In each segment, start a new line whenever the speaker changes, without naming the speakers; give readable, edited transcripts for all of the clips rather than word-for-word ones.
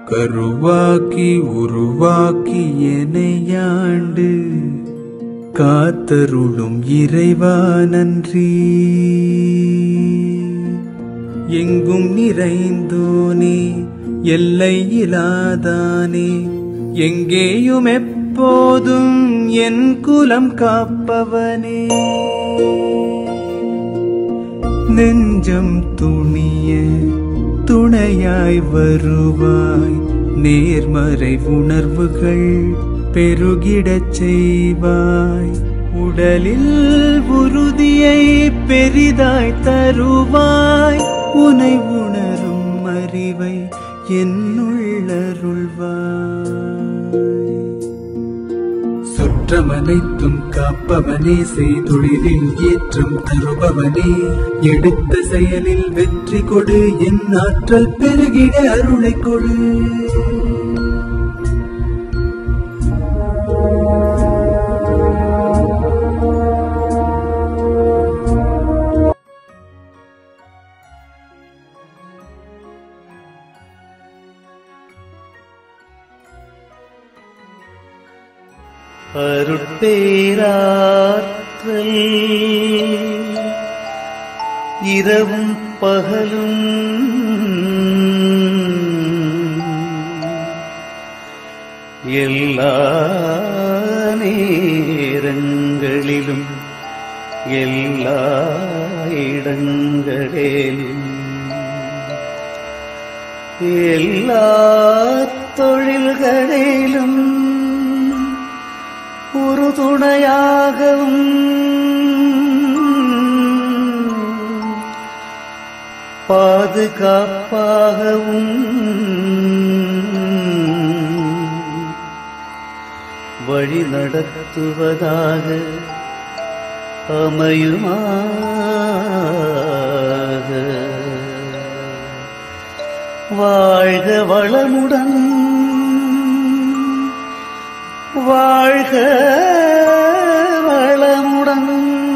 கருவாக்கி உருவாக்கி எனையாண்டு காத்தருளும் இறைவா நன்றி. எங்கும் நிறைந்தோனே எல்லை இலாதானே, எங்கேயும் எப்போதும் என் குலம் காப்பவனே. நெஞ்சம் துணிய துணையாய் வருவாய், நேர்மறை உணர்வுகள் பெருகிடச் செய்வாய். உடலில் உறுதியை பெரிதாய் தருவாய், உனை உணரும் அறிவை என்னுள்ளருள்வாய். சுற்றமனைத்தும் காப்பவனே, செய்தொழிலில் ஏற்றம் தருபவனே, எடுத்த செயலில் வெற்றி கொடு, என் ஆற்றல் பெருகிட அருளை கொடு.
அருட்பேராற்றல் இரவும் பகலும் எல்லா நேரங்களிலும் எல்லா இடங்களிலும் எல்லா தொழில்களிலும் ஒரு துணையாகவும் பாதுகாப்பாகவும் வழி நடத்துவதாக அமையுமாக. வாழ்க வளமுடன், வாழ்க வளமுடன்.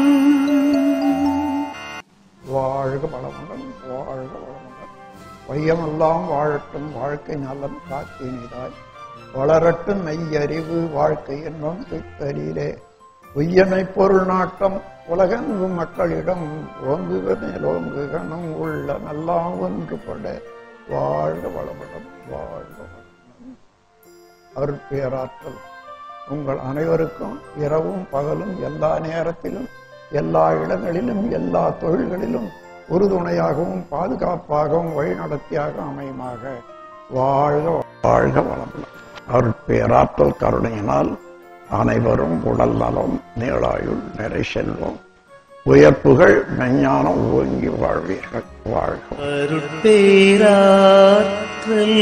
வாழ்க வளமுடன், வாழ்க வளமுடன். வையமெல்லாம் வாழட்டும், வாழ்க்கை நலம் காத்தினிதாய் வளரட்டும் மெய்யறிவு, வாழ்க்கை என்னும் பித்தரிலே உய்யனை பொருள் நாட்டம் உலகெங்கும் மக்களிடம் ஓங்குக மேலோங்குகனும் உள்ள நல்லாம் ஒன்றுபட. வாழ்க வளமுடன், வாழ்க வளமுடன். அருட்பேராற்றல் உங்கள் அனைவருக்கும் இரவும் பகலும் எல்லா நேரத்திலும் எல்லா இடங்களிலும் எல்லா தொழில்களிலும் உறுதுணையாகவும் பாதுகாப்பாகவும் வழிநடத்தியாக அமையுமாக. வாழ்க வாழ்க வளமுடன். அருட்பேராற்றல் கருணையினால் அனைவரும் உடல் நலம், நீளாயுள், நிறை செல்வம், உயர்ப்புகள், மெஞ்ஞானம் ஓங்கி வாழ்வீர்கள். வாழ்க.
அருட்பேராற்றல்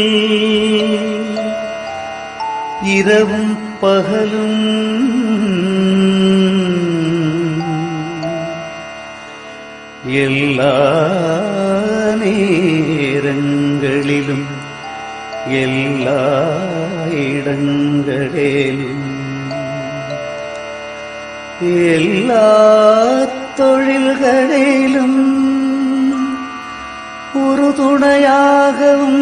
இரவும் பகலும் எல்லா நேரங்களிலும் எல்லா இடங்களிலும் எல்லா தொழில்களிலும் ஒரு துணையாகவும்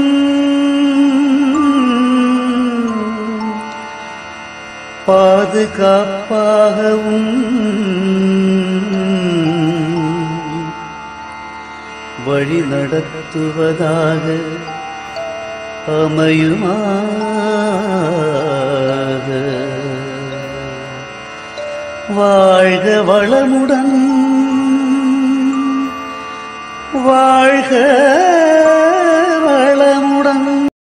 பாதுகாப்பாகவும் வழி நடத்துவதாக அமையுமாக. வாழ்க வளமுடன், வாழ்க